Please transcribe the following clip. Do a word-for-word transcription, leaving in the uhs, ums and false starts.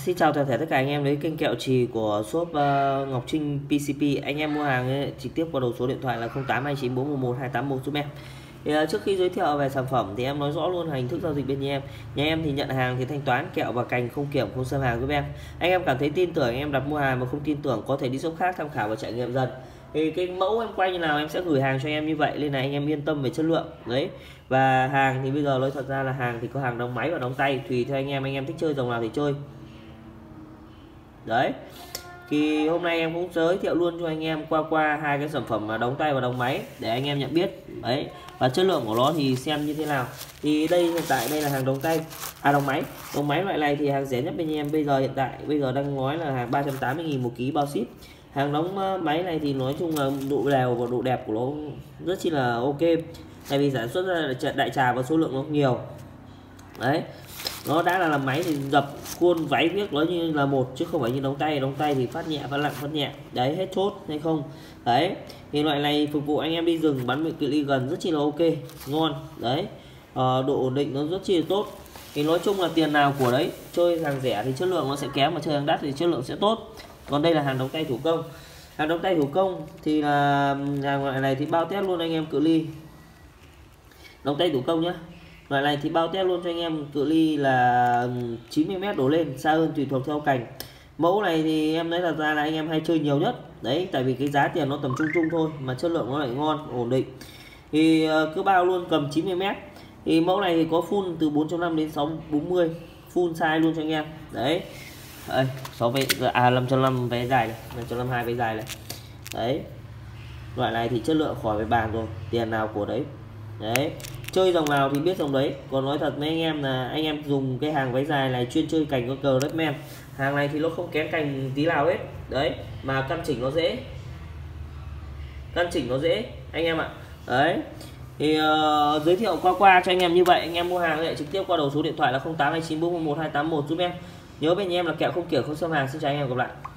Xin chào toàn thể tất cả anh em đến kênh kẹo trì của shop uh, Ngọc Trinh pê xê pê. Anh em mua hàng ấy, trực tiếp qua đầu số điện thoại là không tám hai chín bốn một một hai tám một giúp em. Thì, uh, trước khi giới thiệu về sản phẩm thì em nói rõ luôn hình thức giao dịch bên nhà em. Nhà em thì nhận hàng thì thanh toán kẹo và cành, không kiểm không xâm hàng giúp em. Anh em cảm thấy tin tưởng anh em đặt mua hàng mà không tin tưởng có thể đi shop khác tham khảo và trải nghiệm dần. Thì cái mẫu em quay như nào em sẽ gửi hàng cho anh em như vậy, nên là anh em yên tâm về chất lượng đấy. Và hàng thì bây giờ nói thật ra là hàng thì có hàng đóng máy và đóng tay, tùy theo anh em anh em thích chơi dòng nào thì chơi. Đấy, thì hôm nay em cũng giới thiệu luôn cho anh em qua qua hai cái sản phẩm mà đóng tay và đóng máy để anh em nhận biết đấy, và chất lượng của nó thì xem như thế nào. Thì đây hiện tại đây là hàng đóng tay, à đóng máy. Đóng máy loại này thì hàng rẻ nhất bên em bây giờ hiện tại bây giờ đang nói là hàng ba trăm tám mươi nghìn một ký bao ship. Hàng đóng máy này thì nói chung là độ đều và độ đẹp của nó rất chi là ok, tại vì sản xuất ra là đại trà và số lượng nó nhiều đấy. Nó đã là làm máy thì dập khuôn váy viết nó như là một, chứ không phải như đóng tay. Đóng tay thì phát nhẹ phát nặng phát nhẹ đấy, hết chốt hay không đấy. Thì loại này phục vụ anh em đi rừng bắn cự ly gần rất chi là ok, ngon đấy. À, độ ổn định nó rất chi là tốt. Thì nói chung là tiền nào của đấy, chơi hàng rẻ thì chất lượng nó sẽ kém, mà chơi hàng đắt thì chất lượng sẽ tốt. Còn đây là hàng đóng tay thủ công. Hàng đóng tay thủ công thì là hàng loại này thì bao test luôn anh em cự ly. Đóng tay thủ công nhé. Loại này thì bao test luôn cho anh em cự ly là chín mươi mét đổ lên, xa hơn tùy thuộc theo cành. Mẫu này thì em nói thật ra là anh em hay chơi nhiều nhất đấy, tại vì cái giá tiền nó tầm trung trung thôi mà chất lượng nó lại ngon, ổn định. Thì cứ bao luôn cầm chín mươi mét. Thì mẫu này thì có full từ bốn chấm năm đến sáu bốn mươi, full size luôn cho anh em đấy. Đây, sáu vé, à năm chấm năm vé dài này, năm chấm năm hai vé dài này đấy. Loại này thì chất lượng khỏi phải bàn rồi, tiền nào của đấy đấy, chơi dòng nào thì biết dòng đấy. Còn nói thật với anh em là anh em dùng cái hàng váy dài này chuyên chơi cành có cờ đất men, hàng này thì nó không kém cành tí nào hết đấy, mà căn chỉnh nó dễ, căn chỉnh nó dễ anh em ạ đấy. Thì uh, giới thiệu qua qua cho anh em như vậy. Anh em mua hàng lại trực tiếp qua đầu số điện thoại là không tám hai chín bốn một một hai tám một giúp em. Nhớ bên nhà em là kẹo không kiểu không xâm hàng. Xin chào anh em, gặp lại.